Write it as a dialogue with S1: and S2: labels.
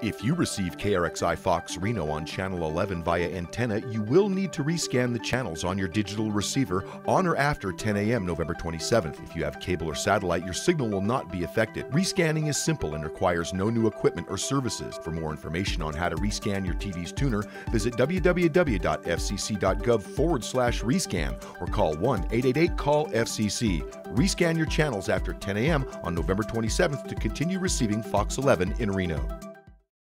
S1: If you receive KRXI Fox Reno on channel 11 via antenna, you will need to rescan the channels on your digital receiver on or after 10 a.m. November 27th. If you have cable or satellite, your signal will not be affected. Rescanning is simple and requires no new equipment or services. For more information on how to rescan your TV's tuner, visit www.fcc.gov/rescan or call 1-888-CALL-FCC. Rescan your channels after 10 a.m. on November 27th to continue receiving Fox 11 in Reno.